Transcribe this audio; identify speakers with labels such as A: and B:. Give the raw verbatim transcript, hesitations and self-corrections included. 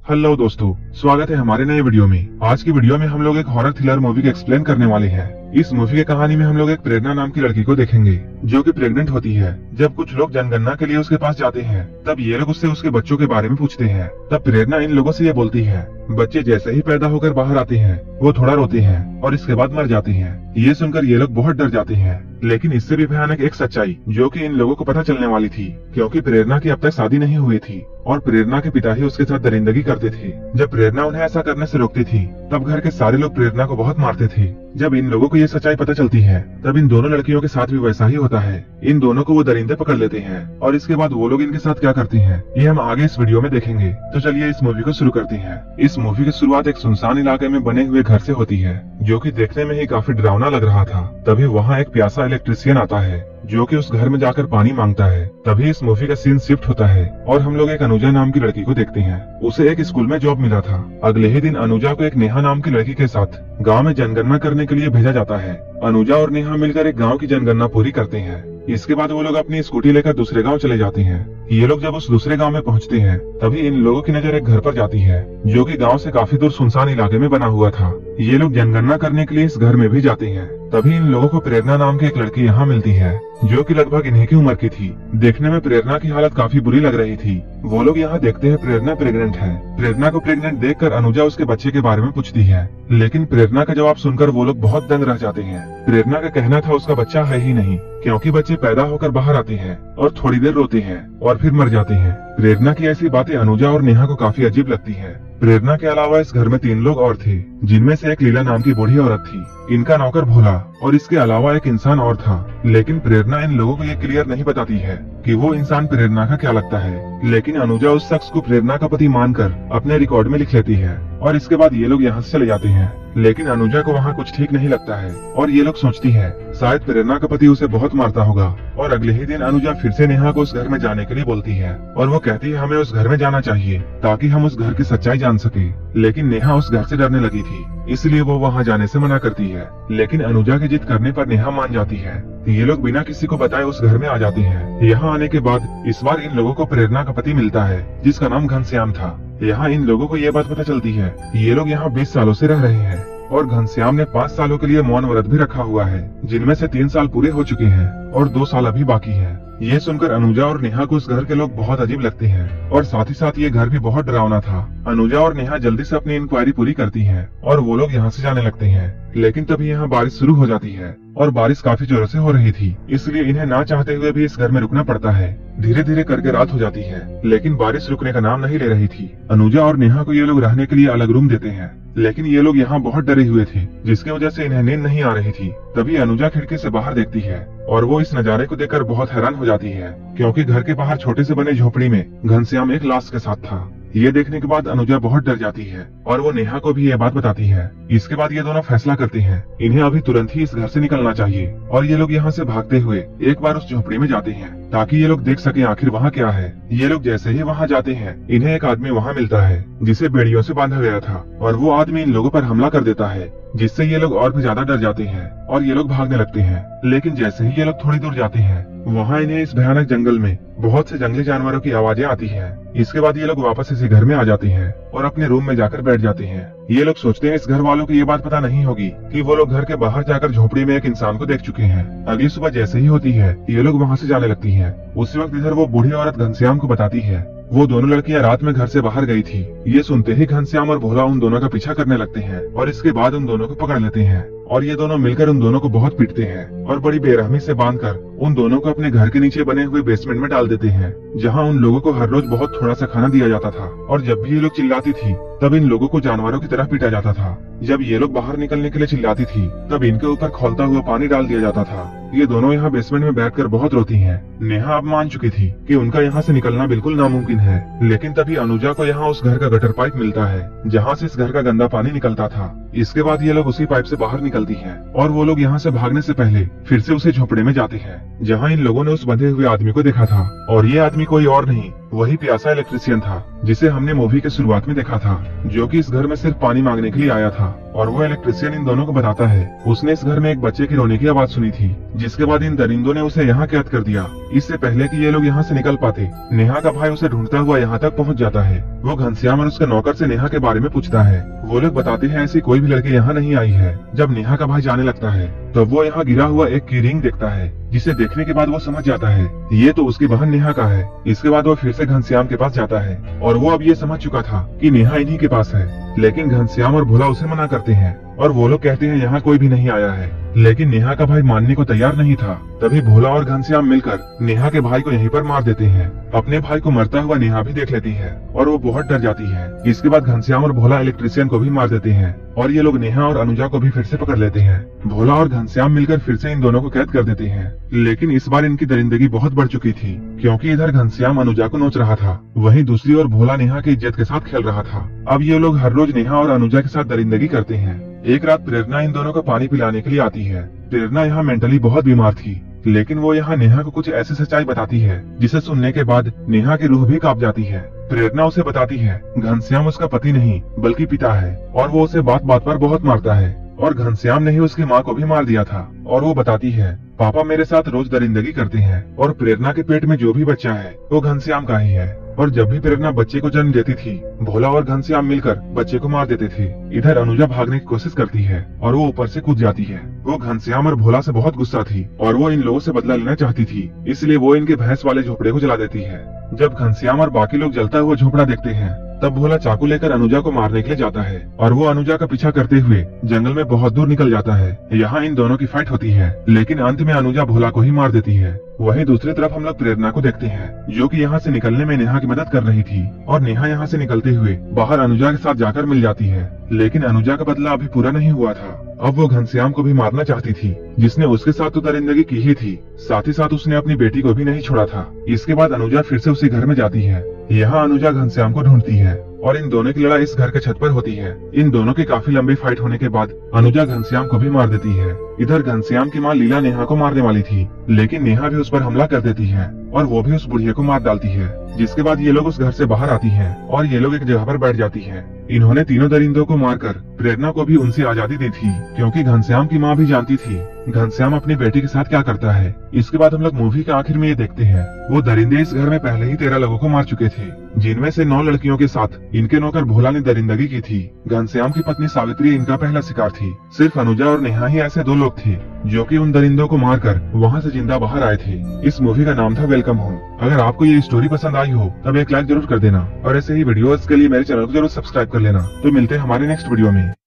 A: Hello दोस्तों, स्वागत है हमारे नए वीडियो में। आज की वीडियो में हम लोग एक हॉरर थ्रिलर मूवी को एक्सप्लेन करने वाले हैं। इस मूवी की कहानी में हम लोग एक प्रेरणा नाम की लड़की को देखेंगे जो कि प्रेग्नेंट होती है। जब कुछ लोग जनगणना के लिए उसके पास जाते हैं तब ये लोग उससे उसके बच्चों के बारे में पूछते हैं। तब प्रेरणा इन लोगों से ये बोलती है, बच्चे जैसे ही पैदा होकर बाहर आते हैं वो थोड़ा रोते हैं और इसके बाद मर जाते हैं। ये सुनकर ये लोग बहुत डर जाते हैं। लेकिन इससे भी भयानक एक सच्चाई जो कि इन लोगों को पता चलने वाली थी, क्योंकि प्रेरणा की अब तक शादी नहीं हुई थी और प्रेरणा के पिता ही उसके साथ दरिंदगी करते थे। जब प्रेरणा उन्हें ऐसा करने से रोकती थी तब घर के सारे लोग प्रेरणा को बहुत मारते थे। जब इन लोगों को ये सच्चाई पता चलती है तब इन दोनों लड़कियों के साथ भी वैसा ही होता है। इन दोनों को वो दरिंदे पकड़ लेते हैं और इसके बाद वो लोग इनके साथ क्या करते हैं ये हम आगे इस वीडियो में देखेंगे। तो चलिए इस मूवी को शुरू करते हैं। इस मूवी की शुरुआत एक सुनसान इलाके में बने हुए घर से होती है जो कि देखने में ही काफी डरावना लग रहा था। तभी वहाँ एक प्यासा इलेक्ट्रिशियन आता है जो कि उस घर में जाकर पानी मांगता है। तभी इस मूवी का सीन शिफ्ट होता है और हम लोग एक अनुजा नाम की लड़की को देखते हैं। उसे एक स्कूल में जॉब मिला था। अगले ही दिन अनुजा को एक नेहा नाम की लड़की के साथ गांव में जनगणना करने के लिए भेजा जाता है। अनुजा और नेहा मिलकर एक गांव की जनगणना पूरी करते हैं। इसके बाद वो लोग अपनी स्कूटी लेकर दूसरे गांव चले जाते हैं। ये लोग जब उस दूसरे गांव में पहुंचते हैं तभी इन लोगों की नजर एक घर पर जाती है जो कि गांव से काफी दूर सुनसान इलाके में बना हुआ था। ये लोग जनगणना करने के लिए इस घर में भी जाते हैं। तभी इन लोगों को प्रेरणा नाम की एक लड़की यहाँ मिलती है जो कि लगभग इन्हीं की उम्र की थी। देखने में प्रेरणा की हालत काफी बुरी लग रही थी। वो लोग यहाँ देखते हैं प्रेरणा प्रेग्नेंट है। प्रेरणा को प्रेग्नेंट देखकर अनुजा उसके बच्चे के बारे में पूछती है, लेकिन प्रेरणा का जवाब सुनकर वो लोग बहुत दंग रह जाते हैं। प्रेरणा का कहना था उसका बच्चा है ही नहीं, क्योंकि बच्चे पैदा होकर बाहर आते हैं और थोड़ी देर रोते हैं और फिर मर जाते हैं। प्रेरणा की ऐसी बातें अनुजा और नेहा को काफी अजीब लगती है। प्रेरणा के अलावा इस घर में तीन लोग और थे, जिनमें से एक लीला नाम की बूढ़ी औरत थी। इनका नौकर भोला और इसके अलावा एक इंसान और था। लेकिन प्रेरणा इन लोगों को ये क्लियर नहीं बताती है कि वो इंसान प्रेरणा का क्या लगता है। लेकिन अनुजा उस शख्स को प्रेरणा का पति मानकर अपने रिकॉर्ड में लिख लेती है और इसके बाद ये लोग यहाँ से चले जाते हैं। लेकिन अनुजा को वहाँ कुछ ठीक नहीं लगता है और ये लोग सोचती है शायद प्रेरणा का पति उसे बहुत मारता होगा। और अगले ही दिन अनुजा फिर से नेहा को उस घर में जाने के लिए बोलती है और वो कहती है हमें उस घर में जाना चाहिए ताकि हम उस घर की सच्चाई जान सके। लेकिन नेहा उस घर से डरने लगी थी, इसलिए वो वहाँ जाने से मना करती है। लेकिन अनुजा की जिद करने पर नेहा मान जाती है। ये लोग बिना किसी को बताए उस घर में आ जाते हैं। यहाँ आने के बाद इस बार इन लोगों को प्रेरणा का पति मिलता है जिसका नाम घनश्याम था। यहाँ इन लोगों को ये बात पता चलती है ये लोग यहाँ बीस सालों से रह रहे हैं और घनश्याम ने पाँच सालों के लिए मौन व्रत भी रखा हुआ है, जिनमें से तीन साल पूरे हो चुके हैं और दो साल अभी बाकी है। ये सुनकर अनुजा और नेहा को उस घर के लोग बहुत अजीब लगते हैं और साथ ही साथ ये घर भी बहुत डरावना था। अनुजा और नेहा जल्दी से अपनी इंक्वायरी पूरी करती हैं और वो लोग यहाँ से जाने लगते हैं। लेकिन तभी यहाँ बारिश शुरू हो जाती है और बारिश काफी जोरों से हो रही थी, इसलिए इन्हें ना चाहते हुए भी इस घर में रुकना पड़ता है। धीरे धीरे करके रात हो जाती है, लेकिन बारिश रुकने का नाम नहीं ले रही थी। अनुजा और नेहा को ये लोग रहने के लिए अलग रूम देते हैं, लेकिन ये लोग यहाँ बहुत डरे हुए थे, जिसकी वजह से इन्हें नींद नहीं आ रही थी। तभी अनुजा खिड़की से बाहर देखती है और वो इस नजारे को देखकर बहुत हैरान हो जाती है, क्योंकि घर के बाहर छोटे से बने झोपड़ी में घनश्याम एक लाश के साथ था। ये देखने के बाद अनुजा बहुत डर जाती है और वो नेहा को भी ये बात बताती है। इसके बाद ये दोनों फैसला करते हैं इन्हें अभी तुरंत ही इस घर से निकलना चाहिए और ये लोग यहाँ से भागते हुए एक बार उस झोपड़ी में जाते हैं ताकि ये लोग देख सके आखिर वहाँ क्या है। ये लोग जैसे ही वहाँ जाते हैं इन्हें एक आदमी वहाँ मिलता है जिसे बेड़ियों से बांधा गया था और वो आदमी इन लोगों पर हमला कर देता है, जिससे ये लोग और भी ज्यादा डर जाते हैं और ये लोग भागने लगते हैं। लेकिन जैसे ही ये लोग थोड़ी दूर जाते हैं वहाँ इन्हें इस भयानक जंगल में बहुत से जंगली जानवरों की आवाजें आती हैं। इसके बाद ये लोग वापस इसी घर में आ जाते हैं और अपने रूम में जाकर बैठ जाते हैं। ये लोग सोचते हैं इस घर वालों को ये बात पता नहीं होगी कि वो लोग घर के बाहर जाकर झोपड़ी में एक इंसान को देख चुके हैं। अगली सुबह जैसे ही होती है ये लोग वहाँ से जाने लगती हैं। उसी वक्त इधर वो बूढ़ी औरत घनश्याम को बताती है वो दोनों लड़कियां रात में घर से बाहर गई थी। ये सुनते ही घनश्याम और भोला उन दोनों का पीछा करने लगते हैं और इसके बाद उन दोनों को पकड़ लेते हैं और ये दोनों मिलकर उन दोनों को बहुत पीटते हैं और बड़ी बेरहमी से बांधकर उन दोनों को अपने घर के नीचे बने हुए बेसमेंट में डाल देते हैं, जहां उन लोगों को हर रोज बहुत थोड़ा सा खाना दिया जाता था। और जब भी ये लोग चिल्लाती थी तब इन लोगों को जानवरों की तरह पीटा जाता था। जब ये लोग बाहर निकलने के लिए चिल्लाती थी तब इनके ऊपर खौलता हुआ पानी डाल दिया जाता था। ये दोनों यहाँ बेसमेंट में बैठकर बहुत रोती हैं। नेहा अब मान चुकी थी कि उनका यहाँ से निकलना बिल्कुल नामुमकिन है, लेकिन तभी अनुजा को यहाँ उस घर का गटर पाइप मिलता है जहाँ से इस घर का गंदा पानी निकलता था। इसके बाद ये लोग उसी पाइप से बाहर निकलती है और वो लोग यहाँ से भागने से पहले फिर से उसी झोपड़े में जाते हैं जहाँ इन लोगों ने उस बंधे हुए आदमी को देखा था। और ये आदमी कोई और नहीं, वही प्यासा इलेक्ट्रिशियन था जिसे हमने मूवी के शुरुआत में देखा था, जो कि इस घर में सिर्फ पानी मांगने के लिए आया था। और वो इलेक्ट्रिशियन इन दोनों को बताता है उसने इस घर में एक बच्चे की रोने की आवाज सुनी थी, जिसके बाद इन दरिंदों ने उसे यहाँ कैद कर दिया। इससे पहले कि ये लोग यहाँ से निकल पाते, नेहा का भाई उसे ढूंढता हुआ यहाँ तक पहुँच जाता है। वो घनश्याम और उसके नौकर से नेहा के बारे में पूछता है। वो लोग बताते हैं ऐसी कोई भी लड़की यहाँ नहीं आई है। जब नेहा का भाई जाने लगता है तो वो यहाँ गिरा हुआ एक की रिंग देखता है, जिसे देखने के बाद वो समझ जाता है ये तो उसकी बहन नेहा का है। इसके बाद वो फिर से घनश्याम के पास जाता है और वो अब ये समझ चुका था कि नेहा इन्हीं के पास है, लेकिन घनश्याम और भोला उसे मना करते हैं और वो लोग कहते हैं यहाँ कोई भी नहीं आया है। लेकिन नेहा का भाई मानने को तैयार नहीं था। तभी भोला और घनश्याम मिलकर नेहा के भाई को यहीं पर मार देते हैं। अपने भाई को मरता हुआ नेहा भी देख लेती है और वो बहुत डर जाती है। इसके बाद घनश्याम और भोला इलेक्ट्रिशियन को भी मार देते हैं और ये लोग नेहा और अनुजा को भी फिर से पकड़ लेते हैं। भोला और घनश्याम मिलकर फिर से इन दोनों को कैद कर देते हैं, लेकिन इस बार इनकी दरिंदगी बहुत बढ़ चुकी थी, क्योंकि इधर घनश्याम अनुजा को नोच रहा था, वहीं दूसरी ओर भोला नेहा की इज्जत के साथ खेल रहा था। अब ये लोग हर रोज नेहा और अनुजा के साथ दरिंदगी करते हैं। एक रात प्रेरणा इन दोनों को पानी पिलाने के लिए आती है। प्रेरणा यहाँ मेंटली बहुत बीमार थी, लेकिन वो यहाँ नेहा को कुछ ऐसी सच्चाई बताती है जिसे सुनने के बाद नेहा की रूह भी कांप जाती है। प्रेरणा उसे बताती है घनश्याम उसका पति नहीं बल्कि पिता है और वो उसे बात बात पर बहुत मारता है और घनश्याम ने ही उसकी माँ को भी मार दिया था। और वो बताती है पापा मेरे साथ रोज दरिंदगी करते हैं और प्रेरणा के पेट में जो भी बच्चा है वो घनश्याम का ही है। और जब भी प्रेरणा बच्चे को जन्म देती थी, भोला और घनश्याम मिलकर बच्चे को मार देते थे। इधर अनुजा भागने की कोशिश करती है और वो ऊपर से कूद जाती है। वो घनश्याम और भोला से बहुत गुस्सा थी और वो इन लोगों से बदला लेना चाहती थी, इसलिए वो इनके भैंस वाले झोपड़े को जला देती है। जब घनश्याम और बाकी लोग जलता हुआ झोपड़ा देखते हैं, तब भोला चाकू लेकर अनुजा को मारने के लिए जाता है और वो अनुजा का पीछा करते हुए जंगल में बहुत दूर निकल जाता है। यहाँ इन दोनों की फाइट होती है, लेकिन अंत में अनुजा भोला को ही मार देती है। वहीं दूसरी तरफ हम लोग प्रेरणा को देखते हैं, जो कि यहाँ से निकलने में नेहा की मदद कर रही थी और नेहा यहाँ से निकलते हुए बाहर अनुजा के साथ जाकर मिल जाती है, लेकिन अनुजा का बदला अभी पूरा नहीं हुआ था। अब वो घनश्याम को भी मारना चाहती थी, जिसने उसके साथ तो दरिंदगी की ही थी, साथ ही साथ उसने अपनी बेटी को भी नहीं छोड़ा था। इसके बाद अनुजा फिर से उसी घर में जाती है। यहाँ अनुजा घनश्याम को ढूंढती है और इन दोनों की लड़ाई इस घर के छत पर होती है। इन दोनों की काफी लंबी फाइट होने के बाद अनुजा घनश्याम को भी मार देती है। इधर घनश्याम की माँ लीला नेहा को मारने वाली थी, लेकिन नेहा भी उस पर हमला कर देती है और वो भी उस बुढ़िया को मार डालती है। जिसके बाद ये लोग उस घर से बाहर आती हैं और ये लोग एक जगह पर बैठ जाती हैं। इन्होंने तीनों दरिंदों को मारकर प्रेरणा को भी उनसे आजादी दी थी, क्योंकि घनश्याम की माँ भी जानती थी घनश्याम अपनी बेटी के साथ क्या करता है। इसके बाद हम लोग मूवी के आखिर में ये देखते हैं वो दरिंदे इस घर में पहले ही तेरह लोगों को मार चुके थे, जिनमें से नौ लड़कियों के साथ इनके नौकर भोला ने दरिंदगी की थी। घनश्याम की पत्नी सावित्री इनका पहला शिकार थी। सिर्फ अनुजा और नेहा ही ऐसे दो लोग थे जो कि उन दरिंदों को मारकर वहाँ से जिंदा बाहर आए थे। इस मूवी का नाम था वेलकम होम। अगर आपको ये स्टोरी पसंद आई हो तब एक लाइक जरूर कर देना और ऐसे ही वीडियोस के लिए मेरे चैनल को जरूर सब्सक्राइब कर लेना। तो मिलते हैं हमारे नेक्स्ट वीडियो में।